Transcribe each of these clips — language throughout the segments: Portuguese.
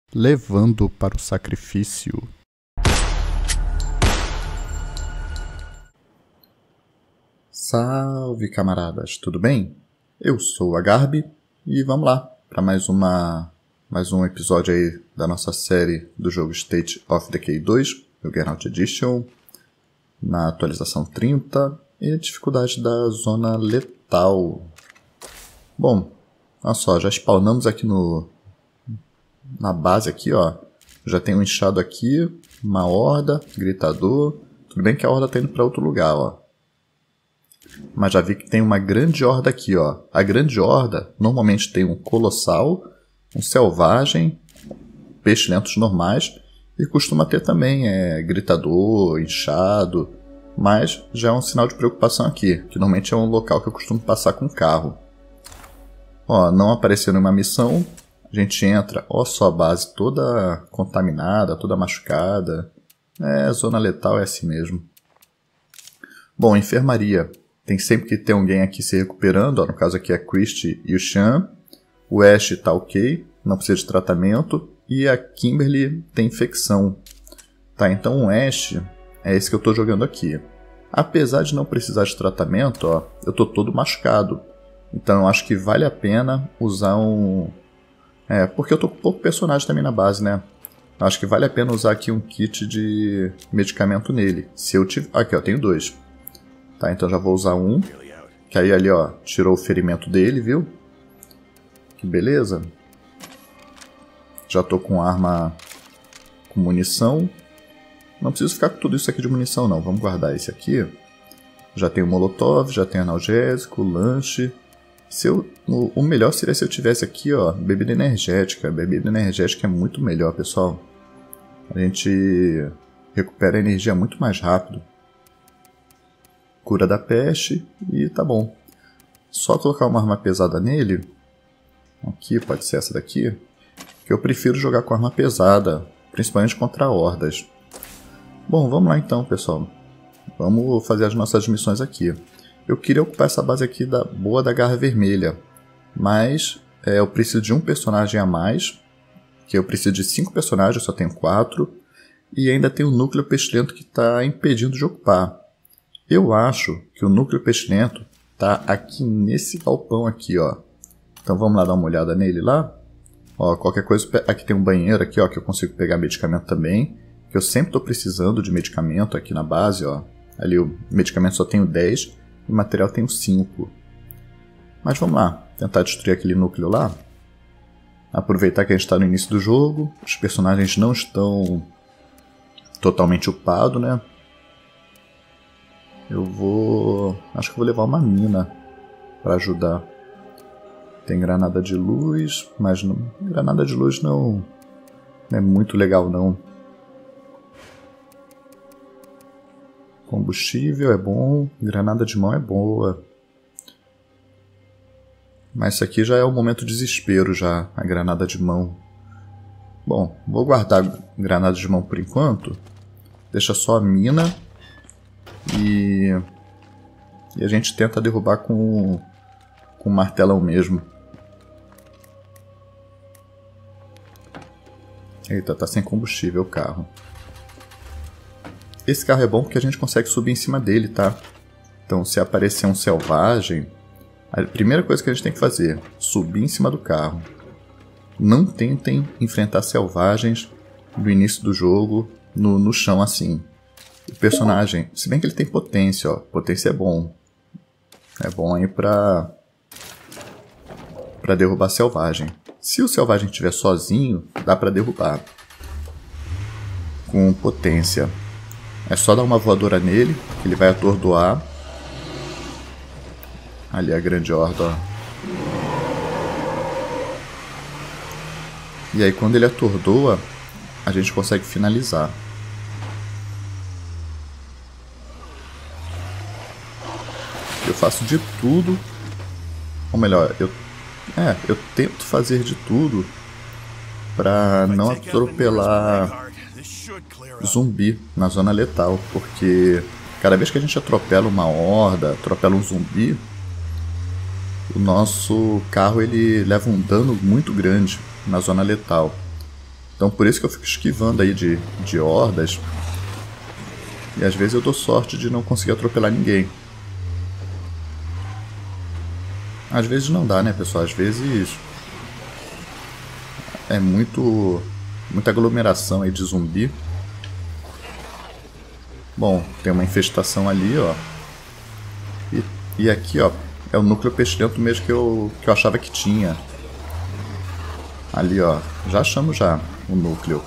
levando para o sacrifício. Salve, camaradas, tudo bem? Eu sou a Garbi e vamos lá para mais um episódio aí da nossa série do jogo State of Decay 2, do Geralt Edition, na atualização 30 e a dificuldade da zona letal. Bom, olha só, já spawnamos aqui na base aqui, ó. Já tem um inchado aqui, uma horda, gritador. Tudo bem que a horda tá indo para outro lugar, ó. Mas já vi que tem uma grande horda aqui, ó. A grande horda normalmente tem um colossal, um selvagem, peixes normais e costuma ter também gritador, inchado. Mas já é um sinal de preocupação aqui, que normalmente é um local que eu costumo passar com carro. Ó, não apareceu nenhuma missão. A gente entra, ó só a base toda contaminada, toda machucada. Zona letal é assim mesmo. Bom, enfermaria. Tem sempre que ter alguém aqui se recuperando. Ó, no caso aqui é a Christie e o Sean. O Ash tá ok, não precisa de tratamento. E a Kimberly tem infecção. Tá, então o Ash é esse que eu tô jogando aqui. Apesar de não precisar de tratamento, ó, eu tô todo machucado. Então eu acho que vale a pena usar um... porque eu tô com pouco personagem também na base, né? Eu acho que vale a pena usar aqui um kit de medicamento nele. Se eu tiver... Aqui, ó, tenho 2. Tá, então já vou usar um. Que aí ali, ó, tirou o ferimento dele, viu? Que beleza. Já tô com arma com munição. Não preciso ficar com tudo isso aqui de munição, não. Vamos guardar esse aqui. Já tenho molotov, já tenho analgésico, lanche... O melhor seria se eu tivesse aqui, ó, bebida energética. Bebida energética é muito melhor, pessoal. A gente recupera a energia muito mais rápido. Cura da peste e tá bom. Só colocar uma arma pesada nele. Aqui, pode ser essa daqui. Que eu prefiro jogar com arma pesada, principalmente contra hordas. Bom, vamos lá então, pessoal. Vamos fazer as nossas missões aqui. Eu queria ocupar essa base aqui boa da Garra Vermelha, mas eu preciso de um personagem a mais, que eu preciso de 5 personagens, eu só tenho 4, e ainda tem o núcleo pestilento que está impedindo de ocupar. Eu acho que o núcleo pestilento está aqui nesse galpão aqui, ó. Então vamos lá dar uma olhada nele lá. Ó, qualquer coisa, aqui tem um banheiro aqui, ó, que eu consigo pegar medicamento também, que eu sempre estou precisando de medicamento aqui na base, ó. Ali o medicamento só tenho 10. O material tem 5. Mas vamos lá, tentar destruir aquele núcleo lá. Aproveitar que a gente está no início do jogo. Os personagens não estão totalmente upados, né? Acho que vou levar uma mina para ajudar. Tem granada de luz, mas granada de luz não é muito legal não. Combustível é bom, granada de mão é boa. Mas isso aqui já é o momento desespero já, a granada de mão. Bom, vou guardar a granada de mão por enquanto. Deixa só a mina. E a gente tenta derrubar com o martelão mesmo. Eita, tá sem combustível o carro. Esse carro é bom porque a gente consegue subir em cima dele, tá? Então, se aparecer um selvagem, a primeira coisa que a gente tem que fazer, subir em cima do carro. Não tentem enfrentar selvagens no início do jogo, no chão assim. O personagem, se bem que ele tem potência, ó. Potência é bom. É bom aí pra derrubar selvagem. Se o selvagem estiver sozinho, dá pra derrubar. Com potência. É só dar uma voadora nele, que ele vai atordoar. Ali a grande horda, ó. E aí quando ele atordoa, a gente consegue finalizar. Eu faço de tudo. Ou melhor, eu tento fazer de tudo pra não atropelar zumbi na zona letal, porque cada vez que a gente atropela uma horda, atropela um zumbi, o nosso carro ele leva um dano muito grande na zona letal. Então por isso que eu fico esquivando aí de hordas. E às vezes eu dou sorte de não conseguir atropelar ninguém. Às vezes não dá, né, pessoal? Às vezes é muita aglomeração aí de zumbi. Bom, tem uma infestação ali, ó. E aqui, ó, é o núcleo pestilento mesmo que eu achava que tinha. Ali, ó, já achamos já o núcleo.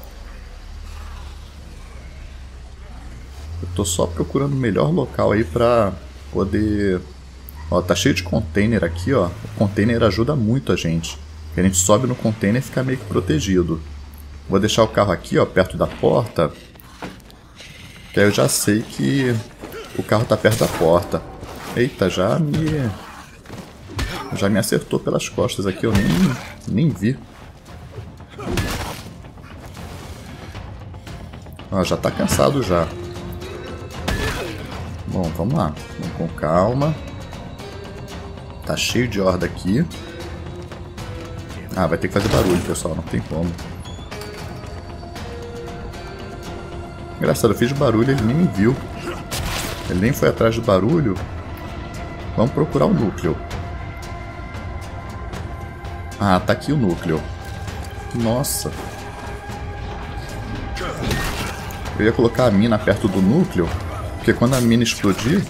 Eu tô só procurando o melhor local aí pra poder... Ó, tá cheio de container aqui, ó. O container ajuda muito a gente. A gente sobe no container e fica meio que protegido. Vou deixar o carro aqui, ó, perto da porta. Que aí eu já sei que o carro tá perto da porta. Eita, já me acertou pelas costas aqui, eu nem vi. Ó, já tá cansado já. Bom, vamos lá. Vamos com calma. Tá cheio de horda aqui. Ah, vai ter que fazer barulho, pessoal. Não tem como. Engraçado, eu fiz barulho, ele nem me viu. Ele nem foi atrás do barulho. Vamos procurar o núcleo. Ah, tá aqui o núcleo. Nossa. Eu ia colocar a mina perto do núcleo, porque quando a mina explodir,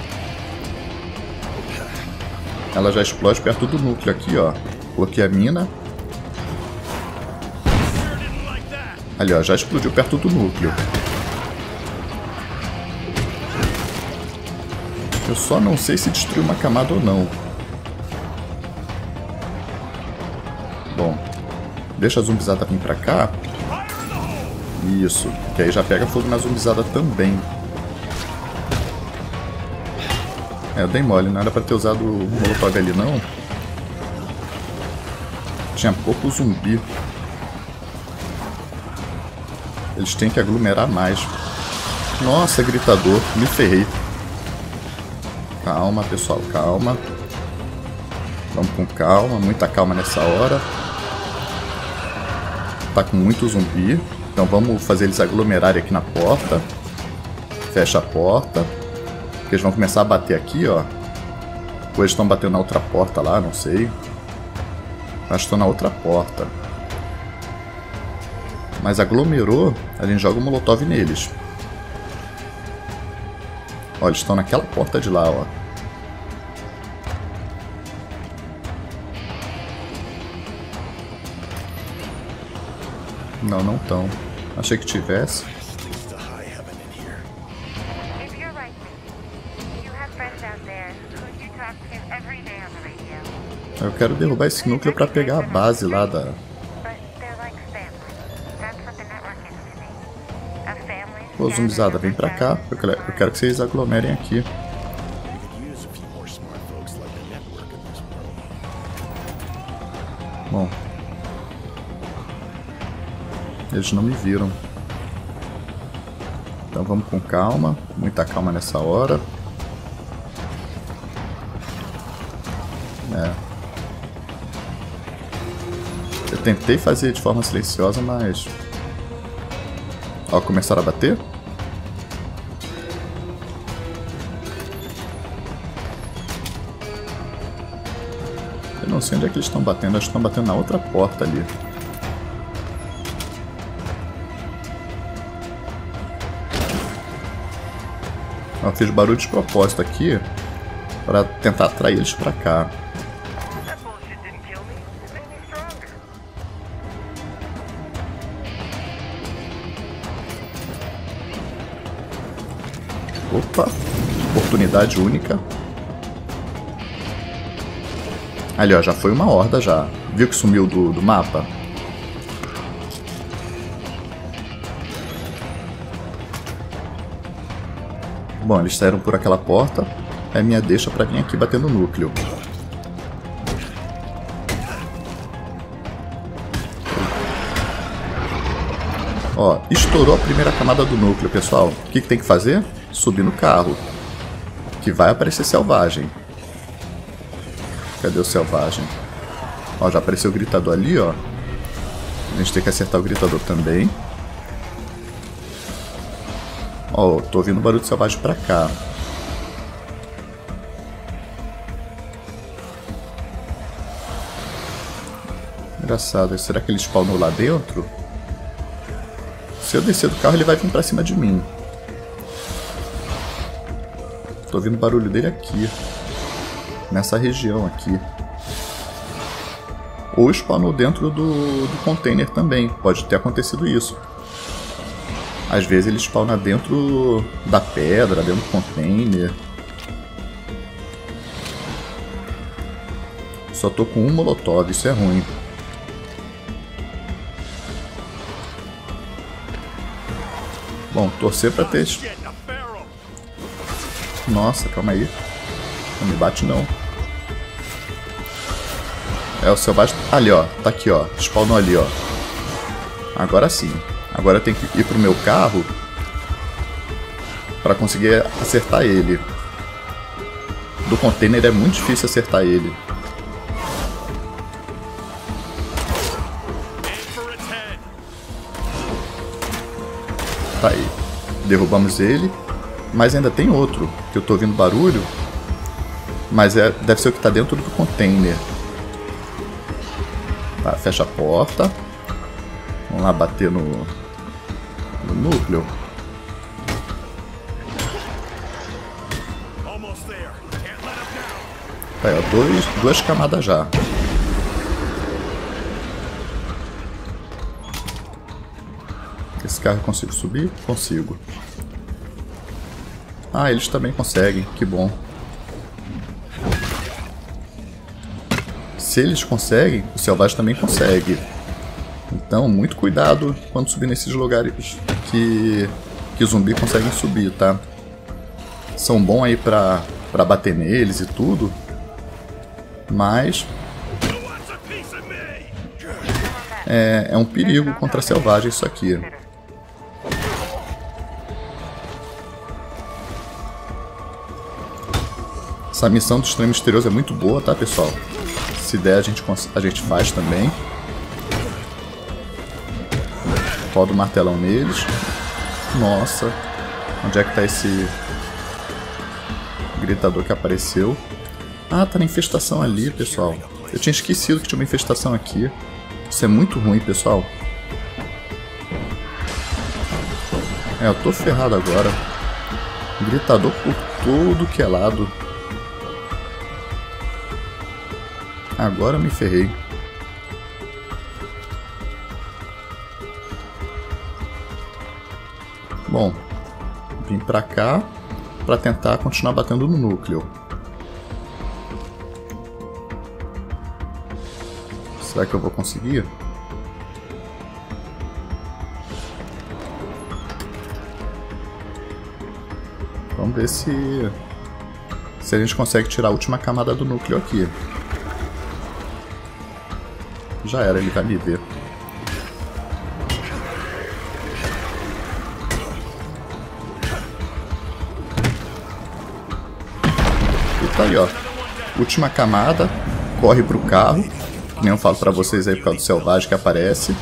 ela já explode perto do núcleo aqui, ó. Coloquei a mina. Ali, ó, já explodiu perto do núcleo. Eu só não sei se destruiu uma camada ou não. Bom, deixa a zumbizada vir pra cá. Isso, que aí já pega fogo na zumbizada também. É, eu dei mole, não era pra ter usado o molotov ali não. Tinha pouco zumbi. Eles têm que aglomerar mais. Nossa, gritador, me ferrei. Calma, pessoal, calma. Vamos com calma, muita calma nessa hora. Tá com muito zumbi. Então vamos fazer eles aglomerarem aqui na porta. Fecha a porta. Porque eles vão começar a bater aqui, ó. Ou eles estão batendo na outra porta lá, não sei. Acho que estão na outra porta. Mas aglomerou, a gente joga o molotov neles. Ó, eles estão naquela porta de lá, ó. Não, não estão. Achei que tivesse. Eu quero derrubar esse núcleo para pegar a base lá da... Pô, zumbizada, vem pra cá. Eu quero que vocês aglomerem aqui. Bom. Eles não me viram. Então vamos com calma. Muita calma nessa hora. É. Eu tentei fazer de forma silenciosa, mas... Ó, começaram a bater. Eu não sei onde é que eles estão batendo. Acho que estão batendo na outra porta ali. Eu fiz barulho de propósito aqui para tentar atrair eles para cá. Opa, oportunidade única. Ali, ó, já foi uma horda já. Viu que sumiu do mapa? Bom, eles saíram por aquela porta. É minha deixa pra vir aqui bater no núcleo. Ó, estourou a primeira camada do núcleo, pessoal. O que tem que fazer? Subir no carro. Que vai aparecer selvagem. Cadê o selvagem? Ó, já apareceu o gritador ali, ó. A gente tem que acertar o gritador também. Ó, tô ouvindo barulho de selvagem pra cá. Engraçado, será que ele spawnou lá dentro? Se eu descer do carro, ele vai vir pra cima de mim. Tô ouvindo o barulho dele aqui. Nessa região aqui. Ou spawnou dentro do container também. Pode ter acontecido isso. Às vezes ele spawna dentro da pedra, dentro do container. Só tô com um molotov, isso é ruim. Bom, torcer pra ter... Nossa, calma aí. Não me bate não. É o selvagem... Ali, ó. Tá aqui, ó. Spawnou ali, ó. Agora sim. Agora eu tenho que ir pro meu carro pra conseguir acertar ele. Do container é muito difícil acertar ele. Tá aí. Derrubamos ele. Mas ainda tem outro, que eu tô ouvindo barulho. Mas deve ser o que tá dentro do container. Tá, fecha a porta. Vamos lá bater no núcleo. Tá aí, ó, duas camadas já. Esse carro eu consigo subir? Consigo. Ah, eles também conseguem, que bom. Se eles conseguem, o selvagem também consegue. Então, muito cuidado quando subir nesses lugares que zumbi conseguem subir, tá? São bons aí pra bater neles e tudo. Mas... É um perigo contra selvagem isso aqui. Essa missão do Extremo Misterioso é muito boa, tá, pessoal? Se der, a gente faz também. Roda o martelão neles. Nossa. Onde é que tá esse gritador que apareceu? Ah, tá na infestação ali, pessoal. Eu tinha esquecido que tinha uma infestação aqui. Isso é muito ruim, pessoal. Eu tô ferrado agora. Gritador por todo que é lado. Agora eu me ferrei. Bom, vim pra cá pra tentar continuar batendo no núcleo. Será que eu vou conseguir? Vamos ver se a gente consegue tirar a última camada do núcleo aqui. Já era, ele vai me ver. E tá aí, ó. Última camada. Corre pro carro. Que nem eu falo pra vocês aí por causa do selvagem que aparece.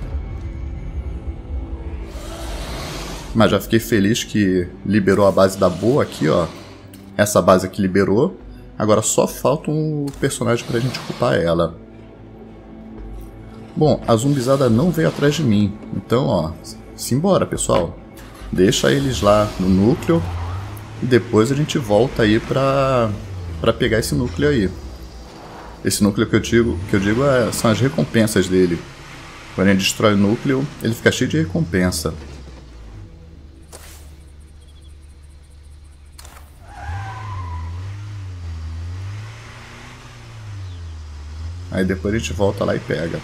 Mas já fiquei feliz que liberou a base da boa aqui, ó. Essa base aqui liberou. Agora só falta um personagem pra gente ocupar ela. Bom, a zumbizada não veio atrás de mim. Então, ó, simbora, pessoal. Deixa eles lá no núcleo. E depois a gente volta aí pra pegar esse núcleo aí. Esse núcleo que eu digo são as recompensas dele. Quando ele destrói o núcleo, ele fica cheio de recompensa. Aí depois a gente volta lá e pega.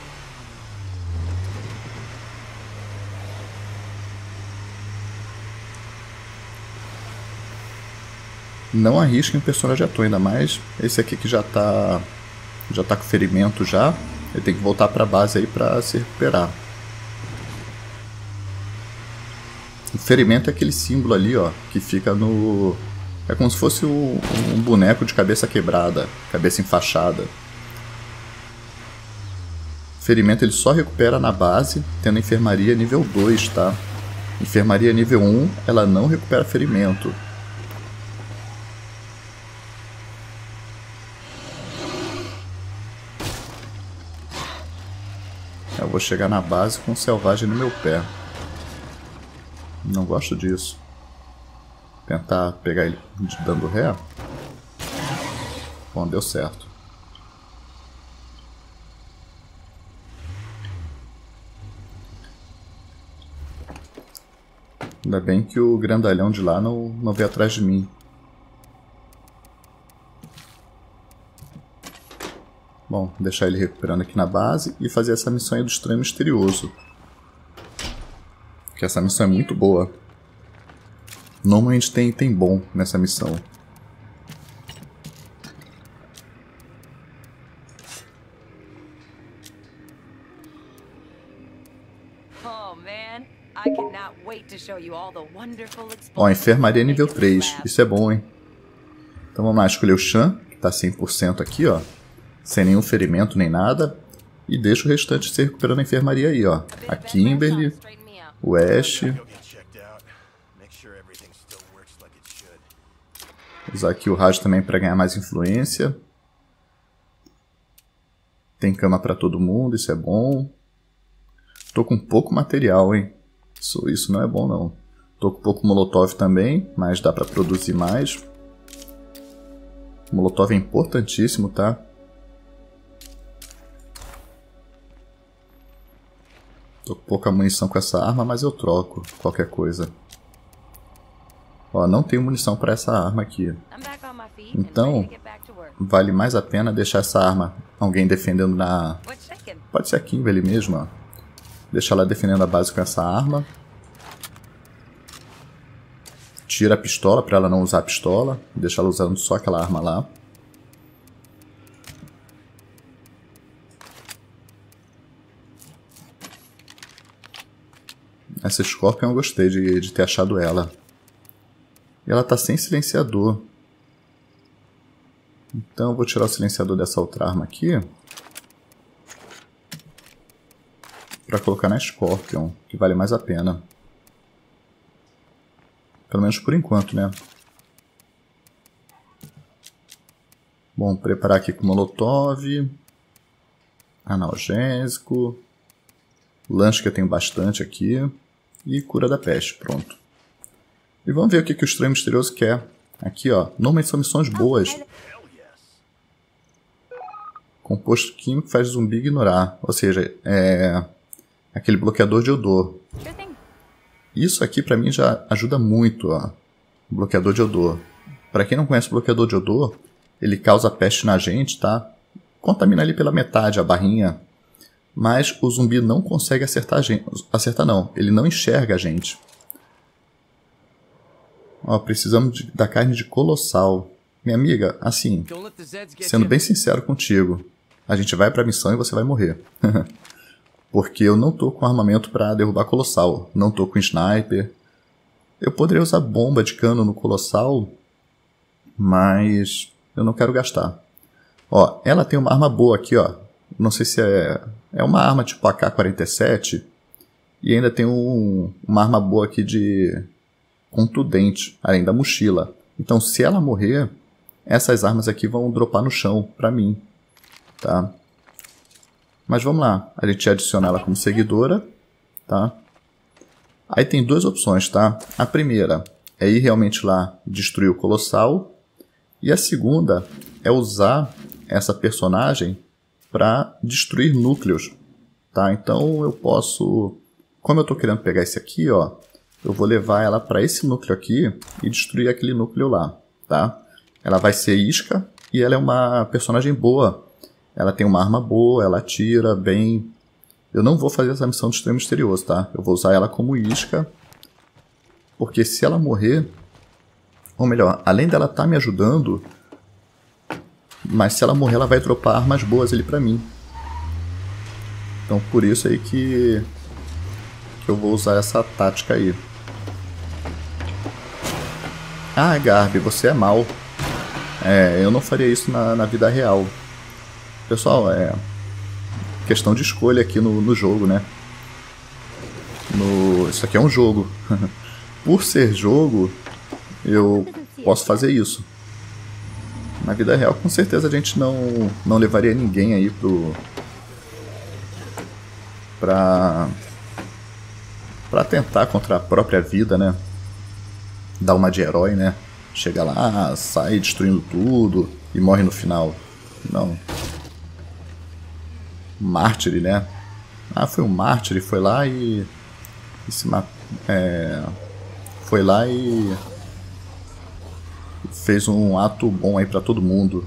Não arrisquem o personagem à toa, ainda mais esse aqui que já tá com ferimento já. Ele tem que voltar pra base aí pra se recuperar. O ferimento é aquele símbolo ali, ó, que fica no... É como se fosse um boneco de cabeça quebrada, cabeça enfaixada. Ferimento ele só recupera na base, tendo enfermaria nível 2, tá? Enfermaria nível 1, ela não recupera ferimento. Eu vou chegar na base com um selvagem no meu pé. Não gosto disso. Tentar pegar ele dando ré. Bom, deu certo. Ainda bem que o grandalhão de lá não veio atrás de mim. Bom, deixar ele recuperando aqui na base e fazer essa missão aí do Estranho Misterioso. Que essa missão é muito boa. Normalmente tem bom nessa missão. Ó, enfermaria nível 3. Isso é bom, hein? Então vamos lá, escolher o Shan, que tá 100% aqui, ó. Sem nenhum ferimento nem nada. E deixa o restante se recuperando a enfermaria aí, ó. A Kimberly, o Ash. Usar aqui o Raj também para ganhar mais influência. Tem cama para todo mundo, isso é bom. Tô com pouco material, hein? Isso não é bom, não. Tô com pouco Molotov também, mas dá para produzir mais. Molotov é importantíssimo, tá? Tô com pouca munição com essa arma, mas eu troco qualquer coisa. Ó, não tenho munição para essa arma aqui. Então, vale mais a pena deixar essa arma alguém defendendo na... Pode ser a Kimberly mesmo, ó. Deixar ela defendendo a base com essa arma. Tira a pistola para ela não usar a pistola. Deixa ela usando só aquela arma lá. Essa Scorpion eu gostei de ter achado ela. E ela tá sem silenciador. Então eu vou tirar o silenciador dessa outra arma aqui. Pra colocar na Scorpion, que vale mais a pena. Pelo menos por enquanto, né? Bom, preparar aqui com Molotov. Analgésico. Lanche que eu tenho bastante aqui. E cura da peste, pronto. E vamos ver o que o Estranho Misterioso quer. Aqui, ó. Normalmente são missões boas. Composto químico faz zumbi ignorar. Ou seja, é aquele bloqueador de odor. Isso aqui pra mim já ajuda muito, ó. Bloqueador de odor. Pra quem não conhece o bloqueador de odor, ele causa peste na gente, tá? Contamina ali pela metade a barrinha. Mas o zumbi não consegue acertar a gente. Acertar não, ele não enxerga a gente. Ó, precisamos da carne de colossal. Minha amiga, assim, sendo bem sincero contigo, a gente vai pra missão e você vai morrer. Porque eu não tô com armamento pra derrubar colossal. Não tô com sniper. Eu poderia usar bomba de cano no colossal, mas eu não quero gastar. Ó, ela tem uma arma boa aqui, ó. Não sei se é uma arma tipo AK-47. E ainda tem uma arma boa aqui de contundente, além da mochila. Então, se ela morrer, essas armas aqui vão dropar no chão pra mim, tá? Mas vamos lá, a gente adiciona ela como seguidora, tá? Aí tem duas opções, tá? A primeira é ir realmente lá destruir o Colossal. E a segunda é usar essa personagem para destruir núcleos, tá? Então eu posso, como eu tô querendo pegar esse aqui, ó, eu vou levar ela para esse núcleo aqui e destruir aquele núcleo lá, tá? Ela vai ser isca e ela é uma personagem boa. Ela tem uma arma boa, ela atira bem. Eu não vou fazer essa missão de Estranho Misterioso, tá? Eu vou usar ela como isca, porque se ela morrer, ou melhor, além dela estar me ajudando, mas se ela morrer, ela vai dropar armas boas ali pra mim. Então por isso aí que eu vou usar essa tática aí. Ah, Garbi, você é mau. Eu não faria isso na vida real. Pessoal, questão de escolha aqui no jogo, né? Isso aqui é um jogo. Por ser jogo, eu posso fazer isso. Na vida real, com certeza a gente não levaria ninguém aí pra tentar contra a própria vida, né? Dar uma de herói, né? Chega lá, sai destruindo tudo e morre no final. Não. Mártir, né? Ah, foi um mártir, foi lá e se foi lá e fez um ato bom aí pra todo mundo.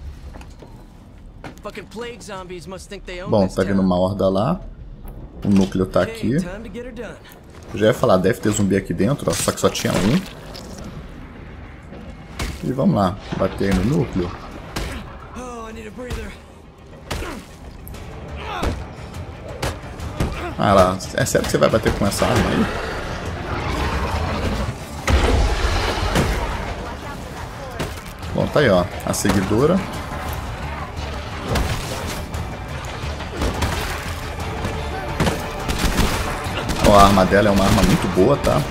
Bom, tá vindo uma horda lá. O núcleo tá aqui. Eu já ia falar, deve ter zumbi aqui dentro, ó, só que só tinha um. E vamos lá, bater aí no núcleo. Ah lá, é sério que você vai bater com essa arma aí? Bom, tá aí ó, a seguidora. Ó, a arma dela é uma arma muito boa, tá?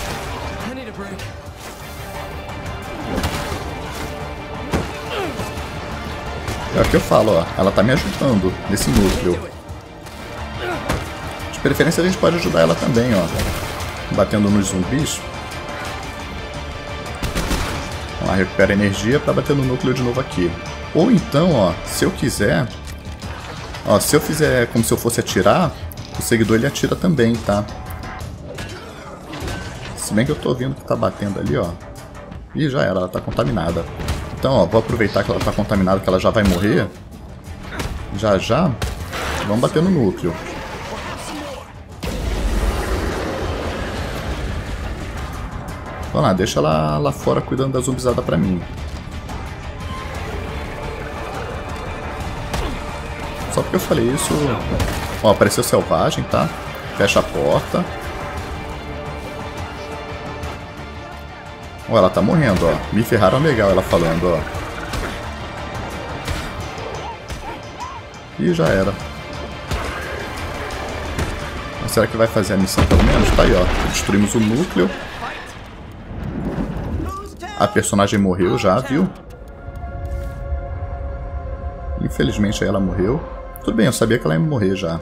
É o que eu falo, ó, ela tá me ajudando nesse núcleo. De preferência a gente pode ajudar ela também, ó. Batendo nos zumbis. Ela recupera energia pra bater no núcleo de novo aqui. Ou então, ó, se eu quiser... Ó, se eu fizer como se eu fosse atirar, o seguidor ele atira também, tá? Se bem que eu tô vendo que tá batendo ali, ó. Ih, já era, ela tá contaminada. Então, ó, vou aproveitar que ela tá contaminada, que ela já vai morrer. Já. Vamos bater no núcleo. Vamos lá, deixa ela lá fora cuidando da zumbizada pra mim. Só porque eu falei isso... Ó, apareceu selvagem, tá? Fecha a porta. Ó, ela tá morrendo, ó. Me ferraram legal, ela falando, ó. E já era. Mas será que vai fazer a missão pelo menos? Tá aí, ó. Destruímos o núcleo. A personagem morreu já, viu? Infelizmente aí ela morreu. Tudo bem, eu sabia que ela ia morrer já.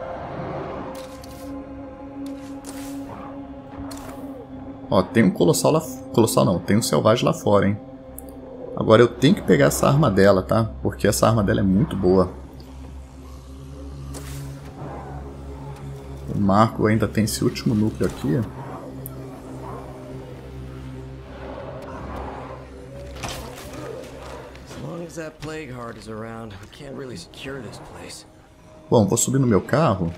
Ó, tem um colossal lá... Colossal não, tem um selvagem lá fora, hein? Agora eu tenho que pegar essa arma dela, tá? Porque essa arma dela é muito boa. O Marco ainda tem esse último núcleo aqui. Bom, vou subir no meu carro.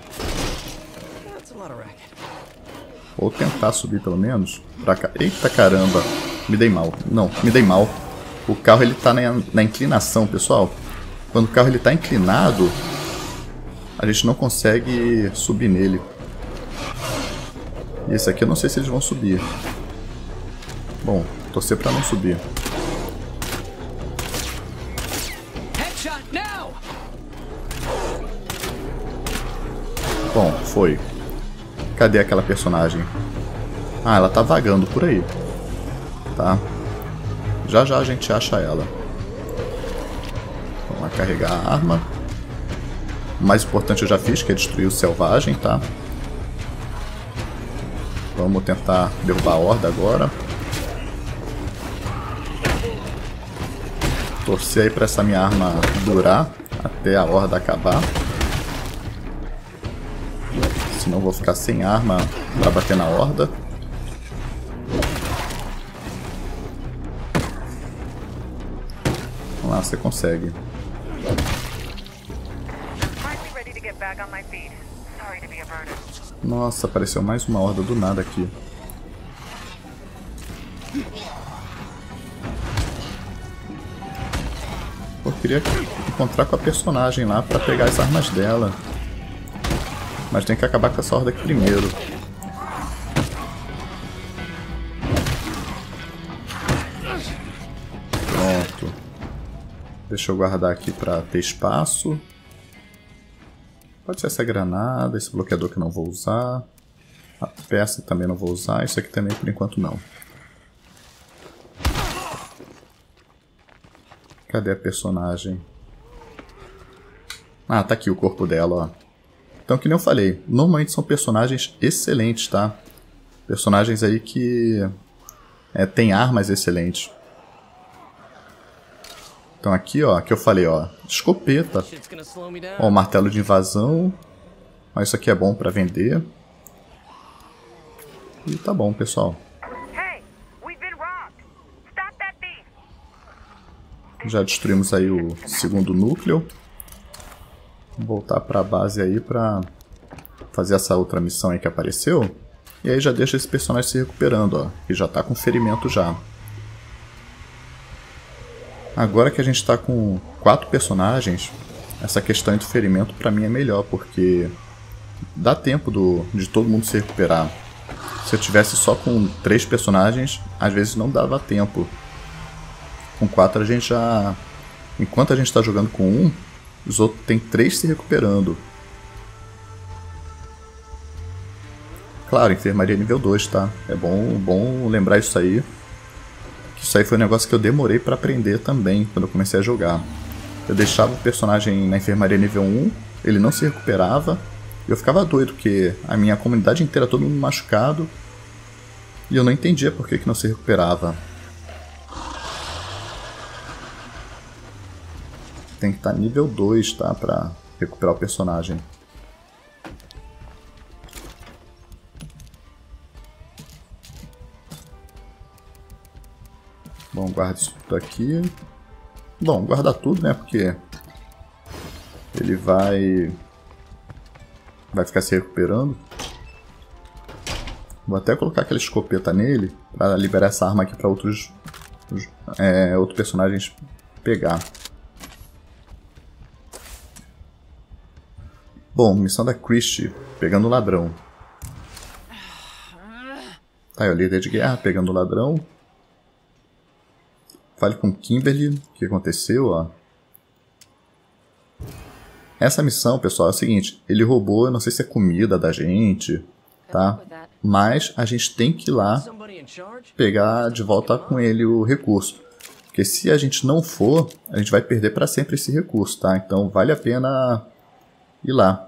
Ou tentar subir pelo menos. Pra cá. Eita caramba. Me dei mal. Não, me dei mal. O carro ele tá na inclinação, pessoal. Quando o carro ele tá inclinado, a gente não consegue subir nele. E esse aqui eu não sei se eles vão subir. Bom, torcer pra não subir. Bom, foi. Cadê aquela personagem? Ah, ela tá vagando por aí. Tá. Já a gente acha ela. Vamos lá carregar a arma. O mais importante eu já fiz, que é destruir o selvagem, tá? Vamos tentar derrubar a horda agora. Torcer aí pra essa minha arma durar até a horda acabar. Senão eu vou ficar sem arma pra bater na horda. Vamos lá, você consegue. Nossa, apareceu mais uma horda do nada aqui. Eu queria encontrar com a personagem lá pra pegar as armas dela. Mas tem que acabar com essa horda aqui primeiro. Pronto. Deixa eu guardar aqui pra ter espaço. Pode ser essa granada, esse bloqueador que eu não vou usar. A peça também não vou usar. Isso aqui também por enquanto não. Cadê a personagem? Ah, tá aqui o corpo dela, ó. Então, que nem eu falei, normalmente são personagens excelentes, tá? Personagens aí que tem armas excelentes. Então aqui, ó, que eu falei, ó, escopeta. Ó, o martelo de invasão. Ó, isso aqui é bom pra vender. E tá bom, pessoal. Já destruímos aí o segundo núcleo. Vou voltar pra base aí pra fazer essa outra missão aí que apareceu. E aí já deixa esse personagem se recuperando, ó. Que já tá com ferimento já. Agora que a gente tá com 4 personagens, essa questão do ferimento pra mim é melhor, porque dá tempo de todo mundo se recuperar. Se eu tivesse só com 3 personagens, às vezes não dava tempo. Com 4 a gente já... Enquanto a gente tá jogando com 1, os outros tem 3 se recuperando. Claro, enfermaria nível 2, tá? É bom lembrar isso aí. Isso aí foi um negócio que eu demorei pra aprender também, quando eu comecei a jogar. Eu deixava o personagem na enfermaria nível 1, ele não se recuperava, e eu ficava doido, porque a minha comunidade inteira, todo mundo machucado, e eu não entendia por que não se recuperava. Tem que estar nível 2, tá? Pra recuperar o personagem. Bom, guarda isso tudo aqui. Bom, guarda tudo, né? Porque ele vai ficar se recuperando. Vou até colocar aquela escopeta nele para liberar essa arma aqui para outros personagens pegar. Bom, missão da Christie, pegando o ladrão. Tá aí, o líder de guerra pegando o ladrão. Fale com Kimberly, o que aconteceu, ó. Essa missão, pessoal, é o seguinte, ele roubou, eu não sei se é comida da gente, tá? Mas a gente tem que ir lá pegar de volta com ele o recurso. Porque se a gente não for, a gente vai perder para sempre esse recurso, tá? Então vale a pena ir lá.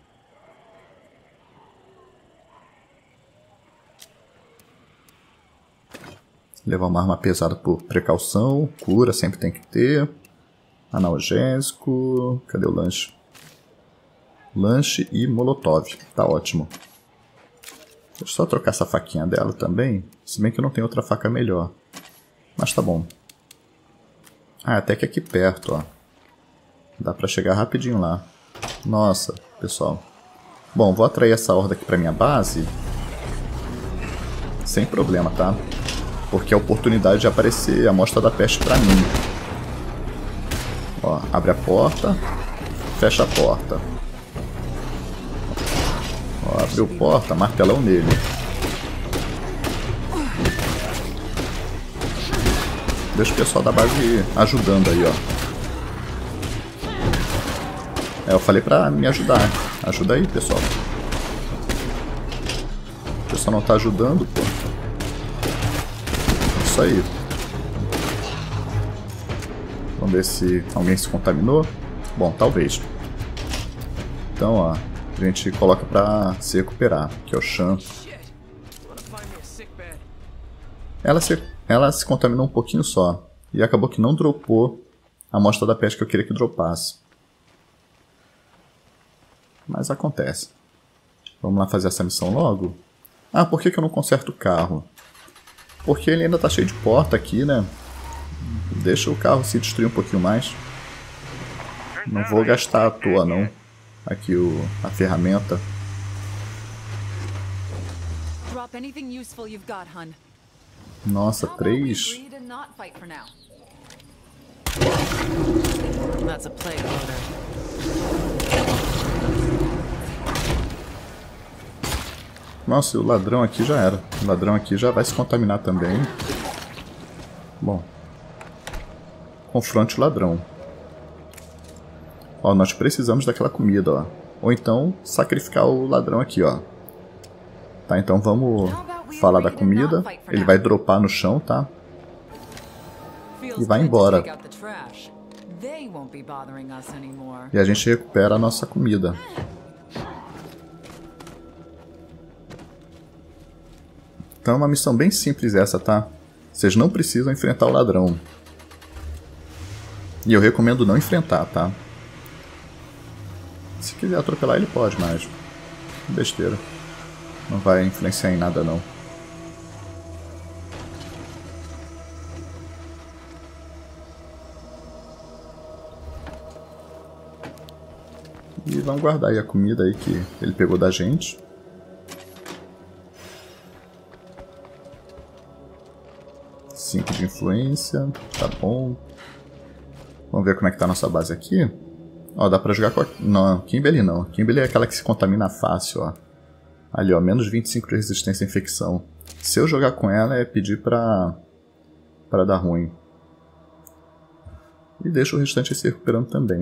Levar uma arma pesada por precaução. Cura sempre tem que ter. Analgésico. Cadê o lanche? Lanche e molotov. Tá ótimo. Deixa eu só trocar essa faquinha dela também. Se bem que eu não tenho outra faca melhor. Mas tá bom. Ah, até que aqui perto, ó. Dá pra chegar rapidinho lá. Nossa, pessoal. Bom, vou atrair essa horda aqui pra minha base. Sem problema, tá? Porque é a oportunidade de aparecer a amostra da peste pra mim. Ó, abre a porta. Fecha a porta. Ó, abriu a porta, martelão nele. Deixa o pessoal da base ajudando aí, ó. Eu falei pra me ajudar. Ajuda aí, pessoal. O pessoal não tá ajudando, pô. Isso aí. Vamos ver se alguém se contaminou. Bom, talvez. Então, ó, a gente coloca pra se recuperar, que é o Chan. Ela se contaminou um pouquinho só. E acabou que não dropou a amostra da peste que eu queria que dropasse. Mas acontece. Vamos lá fazer essa missão logo? Ah, por que eu não conserto o carro? Porque ele ainda tá cheio de porta aqui, né? Deixa o carro se destruir um pouquinho mais. Não vou gastar à toa, não. Aqui a ferramenta. Nossa, 3. Nossa, e o ladrão aqui já era. O ladrão aqui já vai se contaminar também. Bom. Confronte o ladrão. Ó, nós precisamos daquela comida, ó. ou então sacrificar o ladrão aqui, ó. Tá, então vamos falar da comida. Ele vai dropar no chão, tá? E vai embora. E a gente recupera a nossa comida. Então é uma missão bem simples essa, tá? Vocês não precisam enfrentar o ladrão. E eu recomendo não enfrentar, tá? Se quiser atropelar ele pode, mas... besteira. Não vai influenciar em nada não. E vamos guardar aí a comida aí que ele pegou da gente. Cinco de influência, tá bom. Vamos ver como é que tá a nossa base aqui. Ó, dá pra jogar com a... Não, Kimberly não. Kimberly é aquela que se contamina fácil, ó. Ali, ó, menos 25 de resistência à infecção. Se eu jogar com ela é pedir pra dar ruim. E deixa o restante se recuperando também.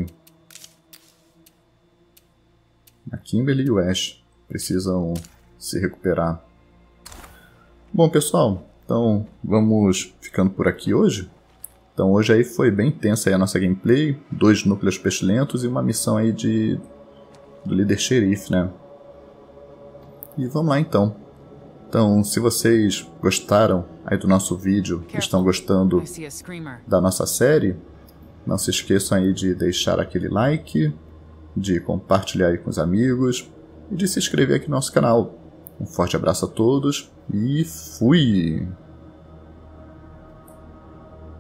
A Kimberly e o Ash precisam se recuperar. Bom, pessoal, então vamos ficando por aqui hoje. Então hoje aí foi bem tensa aí a nossa gameplay. 2 núcleos pestilentos e uma missão aí do líder xerife, né? E vamos lá então. Então, se vocês gostaram aí do nosso vídeo, estão gostando da nossa série, não se esqueçam aí de deixar aquele like, de compartilhar aí com os amigos e de se inscrever aqui no nosso canal. Um forte abraço a todos e fui!